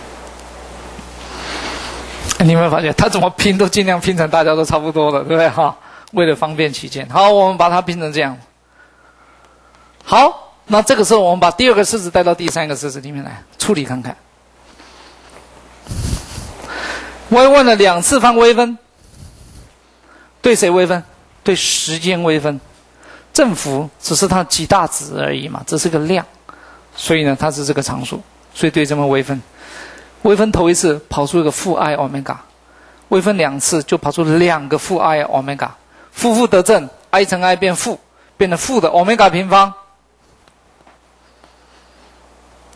你有没有发现，他怎么拼都尽量拼成大家都差不多的，对不对？哈，为了方便起见，好，我们把它拼成这样。好，那这个时候我们把第二个式子带到第三个式子里面来处理看看。y 一 的两次方微分，对谁微分？对时间微分。振幅只是它极大值而已嘛，这是个量，所以呢，它是这个常数，所以对这么微分。微分头一次跑出一个负 i omega， 微分两次就跑出两个负 i omega， 负负得正 ，i 乘 i 变负，变成负的 omega 平方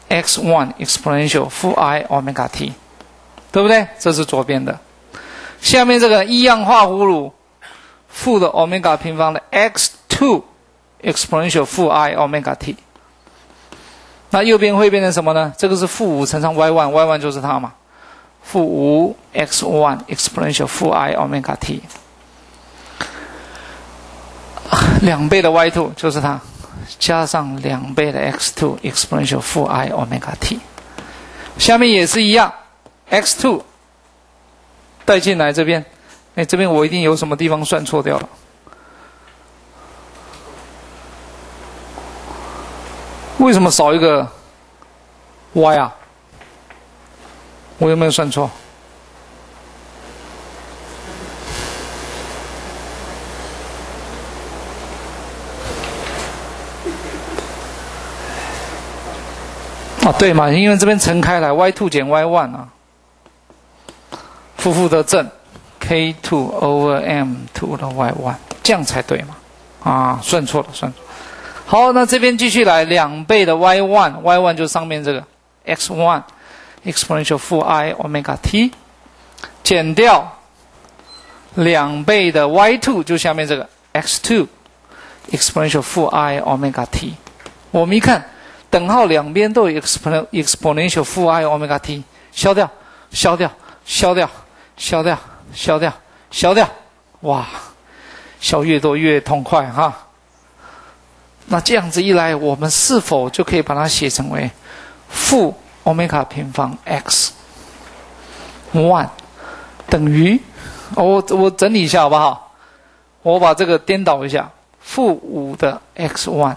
x one exponential 负 i omega t， 对不对？这是左边的。下面这个一样画葫芦，负的 omega 平方的 x two exponential 负 i omega t。那右边会变成什么呢？这个是负五乘上 y one，y one 就是它嘛，负五 x one exponential 负 i omega t， 两倍的 y two 就是它，加上两倍的 x two exponential 负 i omega t。下面也是一样 ，x two 带进来这边，哎，这边我一定有什么地方算错掉了。为什么少一个 y 啊？我有没有算错？啊，对嘛，因为这边乘开来 y two 减 y one 啊，负负得正 k two over m two 的 y one， 这样才对嘛？啊，算错了，算错了。好，那这边继续来，两倍的 y one，y one 就上面这个 x one exponential 负 i omega t， 减掉两倍的 y two 就下面这个 x two exponential 负 i omega t。我们一看，等号两边都有 exponential 负 i omega t， 消掉，消掉，消掉，消掉，消掉，消掉，哇，消越多越痛快哈。那这样子一来，我们是否就可以把它写成为负 omega 平方 x one 等于，我我整理一下好不好？我把这个颠倒一下，负五的 x one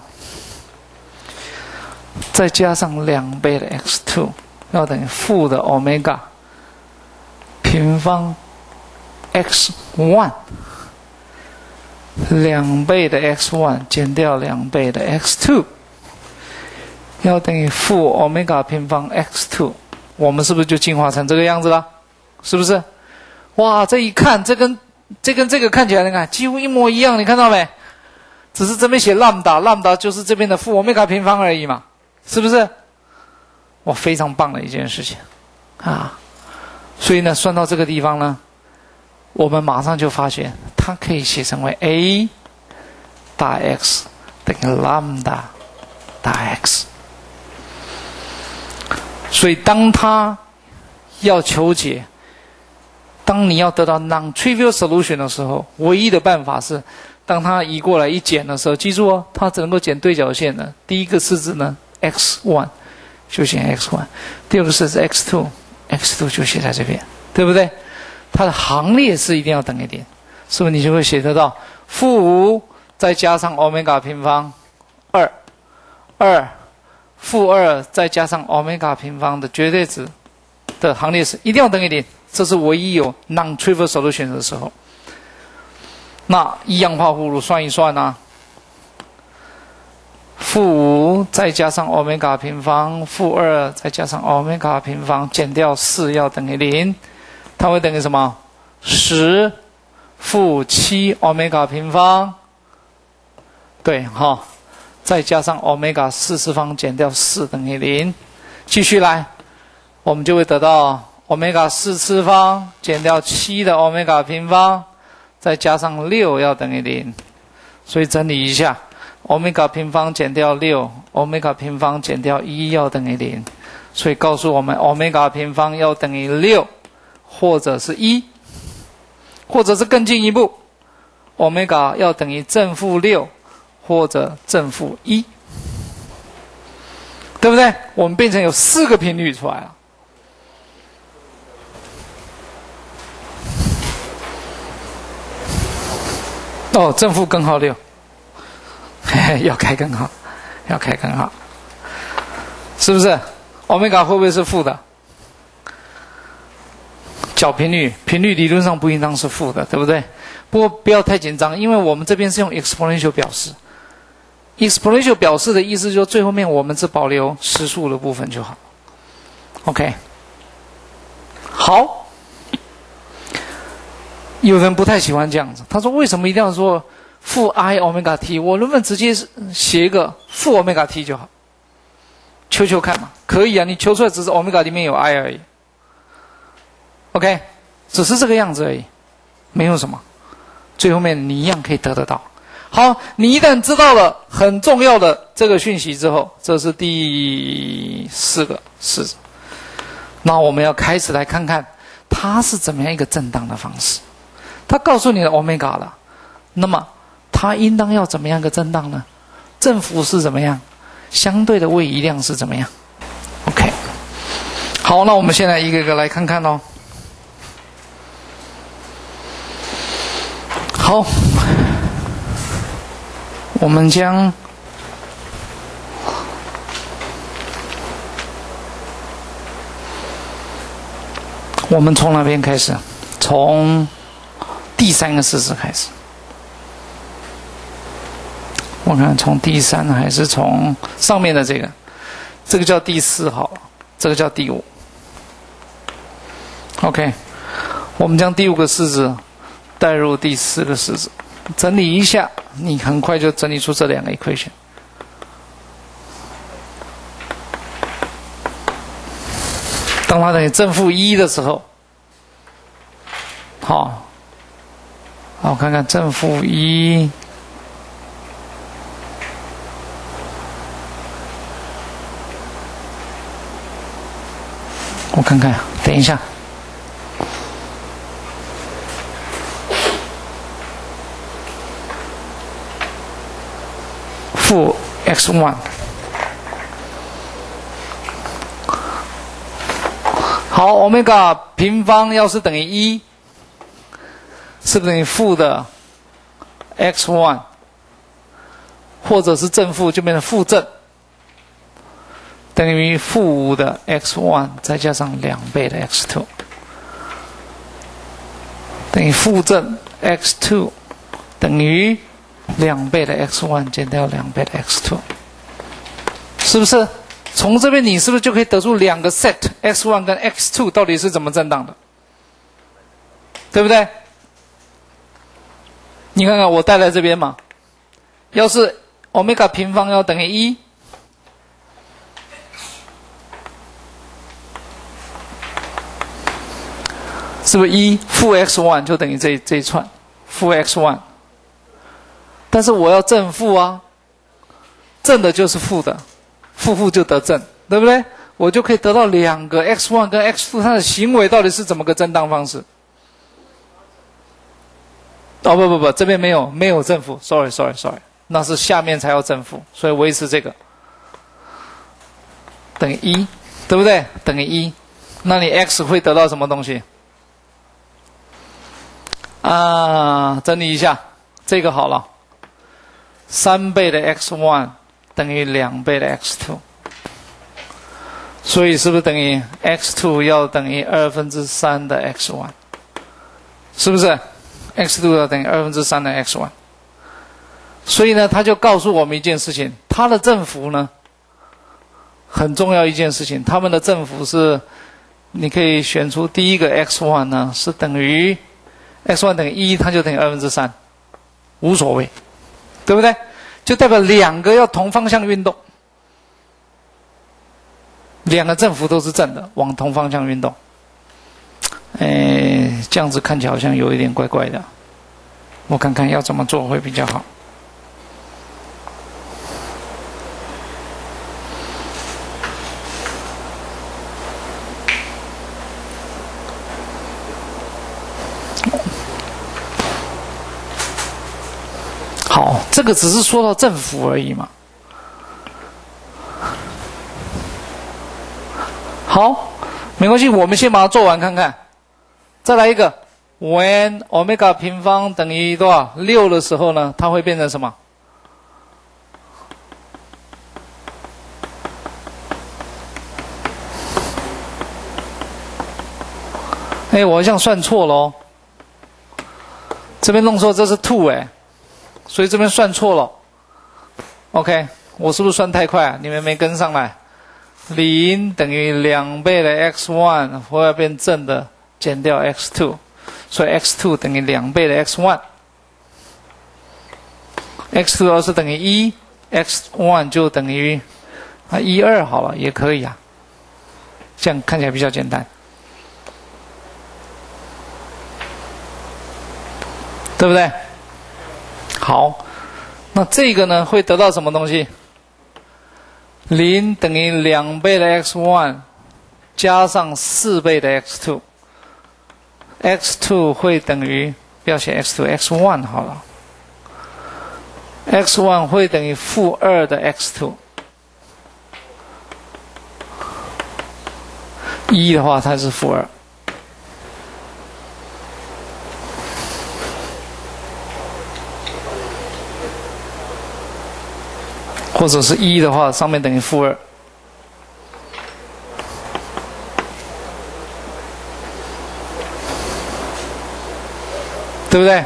再加上两倍的 x two 要等于负的 omega 平方 x one。两倍的 x one 减掉两倍的 x two 要等于负 omega 平方 x two， 我们是不是就进化成这个样子了？是不是？哇，这一看，这跟这跟这个看起来，你看几乎一模一样，你看到没？只是这边写 lambda，lambda 就是这边的负 omega 平方而已嘛，是不是？哇，非常棒的一件事情啊！所以呢，算到这个地方呢，我们马上就发现，它可以写成为 a 大 x 等于 lambda 大 x。所以当它要求解，当你要得到 non-trivial solution 的时候，唯一的办法是，当它移过来一减的时候，记住哦，它只能够减对角线的。第一个式子呢 x one 就写 x one， 第二个式子 x two，x two 就写在这边，对不对？它的行列式一定要等于零，是不是你就会写得到负五再加上 omega 平方二，二负二再加上 omega 平方的绝对值的行列式一定要等于零，这是唯一有 non-trivial solution 的时候。那一样画葫芦算一算啊，负五再加上 omega 平方，负二再加上 omega 平方，减掉四要等于零。它会等于什么？十负七 omega 平方，对哈，再加上 omega 四次方减掉四等于零。继续来，我们就会得到 omega 四次方减掉七的 omega 平方，再加上六要等于零。所以整理一下 ，omega 平方减掉六 ，omega 平方减掉一要等于零。所以告诉我们 omega 平方要等于六。或者是一，或者是更进一步 ，omega 要等于正负六，或者正负一，对不对？我们变成有四个频率出来了。哦，正负根号六，嘿嘿，要开根号，要开根号，是不是 ？omega 会不会是负的？角频率，频率理论上不应当是负的，对不对？不过不要太紧张，因为我们这边是用 exponential 表示。exponential 表示的意思就是最后面我们只保留实数的部分就好。OK， 好。有人不太喜欢这样子，他说为什么一定要说负 i omega t？ 我能不能直接写一个负 omega t 就好？ 求求看嘛，可以啊，你求出来只是 omega 里面有 i 而已。OK， 只是这个样子而已，没有什么。最后面你一样可以得得到。好，你一旦知道了很重要的这个讯息之后，这是第四个式子。那我们要开始来看看它是怎么样一个震荡的方式。它告诉你的 omega 了，那么它应当要怎么样一个震荡呢？振幅是怎么样？相对的位移量是怎么样 ？OK， 好，那我们现在一个一个来看看哦。好，我们将我们从哪边开始？从第三个式子开始。我看从第三还是从上面的这个？这个叫第四好了，这个叫第五。OK， 我们将第五个式子带入第四个式子，整理一下，你很快就整理出这两个 equation。当它等于正负一的时候，好，好，我看看正负一，我看看，等一下。负 x 一， 好，欧米伽平方要是等于一，是不是等于负的 x 一， 或者是正负就变成负正，等于负五的 x 一 再加上两倍的 x 二， 等于负正 x 二 等于两倍的 x 一 减掉两倍的 x 二， 是不是？从这边你是不是就可以得出两个 set x 一 跟 x 二 到底是怎么震荡的？对不对？你看看我带在这边嘛，要是 omega 平方要等于一，是不是一负 x 一 就等于这这一串负 x 一？但是我要正负啊，正的就是负的，负负就得正，对不对？我就可以得到两个 x 一 跟 x 二 它的行为到底是怎么个震荡方式。哦不不不，这边没有没有正负 ，sorry sorry sorry， 那是下面才要正负，所以维持这个等于一，对不对？等于一，那你 x 会得到什么东西？啊，整理一下，这个好了。三倍的 x 一 等于两倍的 x 二， 所以是不是等于 x 二 要等于二分之三的 x 一？ 是不是 x 二 要等于二分之三的 x 一？ 所以呢，他就告诉我们一件事情，它的振幅呢很重要一件事情，它们的振幅是你可以选出第一个 x 一 呢是等于 x 一 等于一，它就等于二分之三，无所谓。对不对？就代表两个要同方向运动，两个振幅都是正的，往同方向运动。哎，这样子看起来好像有一点怪怪的，我看看要怎么做会比较好。好，这个只是说到振幅而已嘛。好，没关系，我们先把它做完看看。再来一个 ，when omega 平方等于多少？六的时候呢，它会变成什么？哎，我好像算错了哦，这边弄错，这是 two 哎。所以这边算错了 ，OK， 我是不是算太快啊？你们没跟上来。零等于两倍的 x 一， 我要变正的，减掉 x 二， 所以 x 二 等于两倍的 x 一， x 二 是等于一 ，x 一 就等于啊，一二好了也可以啊，这样看起来比较简单，对不对？好，那这个呢会得到什么东西？零等于两倍的 x 一 加上四倍的 x 二， x 二 会等于，不要写 x 二 x 一 好了， x 一 会等于负二的 x 二， 一的话它是负二，或者是一的话，上面等于负二，对不对？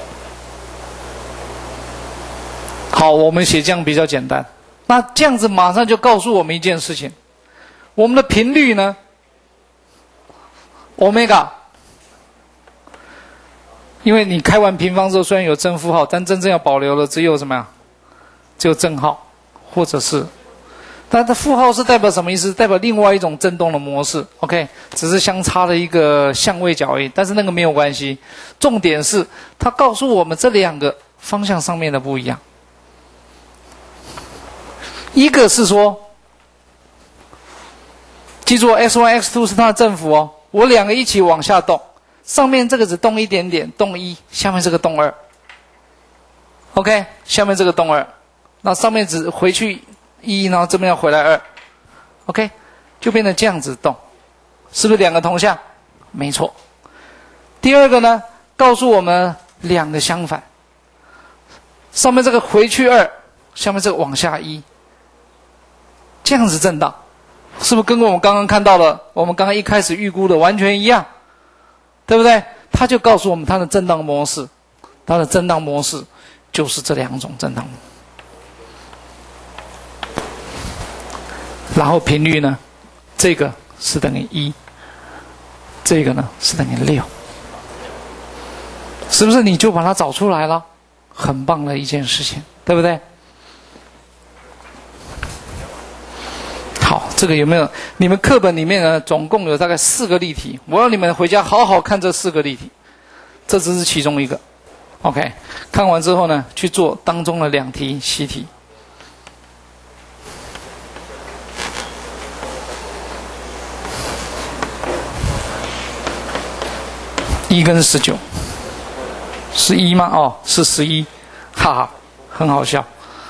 好，我们写这样比较简单。那这样子马上就告诉我们一件事情：我们的频率呢 ，omega， 因为你开完平方之后，虽然有正负号，但真正要保留的只有什么呀？只有正号。或者是，但它负号是代表什么意思？代表另外一种振动的模式 ，OK， 只是相差的一个相位角而已，但是那个没有关系。重点是它告诉我们这两个方向上面的不一样。一个是说，记住 ，x 一 x 二 是它的振幅哦，我两个一起往下动，上面这个只动一点点，动一，下面这个动二 ，OK， 下面这个动二。那上面只回去一，然后这边要回来二 ，OK， 就变成这样子动，是不是两个同向？没错。第二个呢，告诉我们两个相反，上面这个回去二，下面这个往下一，这样子震荡，是不是跟我们刚刚看到的，我们刚刚一开始预估的完全一样，对不对？它就告诉我们它的震荡模式，它的震荡模式就是这两种震荡模式。然后频率呢，这个是等于一，这个呢是等于六，是不是你就把它找出来了？很棒的一件事情，对不对？好，这个有没有？你们课本里面呢，总共有大概四个例题，我要你们回家好好看这四个例题，这只是其中一个。OK， 看完之后呢，去做当中的两题习题。一跟十九，十一吗？哦，是十一，哈哈，很好笑。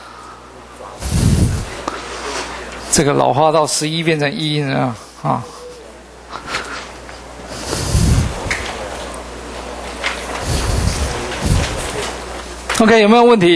这个老花到十一变成一呢啊。OK， 有没有问题？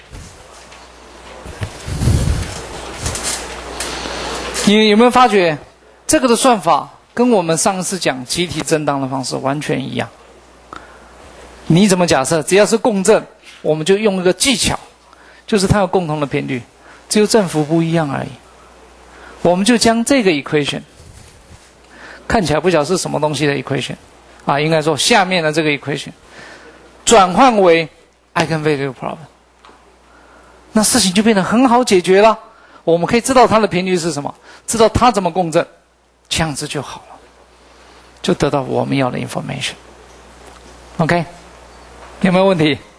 你有没有发觉这个的算法？跟我们上次讲集体震荡的方式完全一样。你怎么假设？只要是共振，我们就用一个技巧，就是它有共同的频率，只有振幅不一样而已。我们就将这个 equation 看起来不晓得是什么东西的 equation 啊，应该说下面的这个 equation 转换为 eigenvalue problem， 那事情就变得很好解决了。我们可以知道它的频率是什么，知道它怎么共振。这样子就好了，就得到我们要的 information。OK， 有没有问题？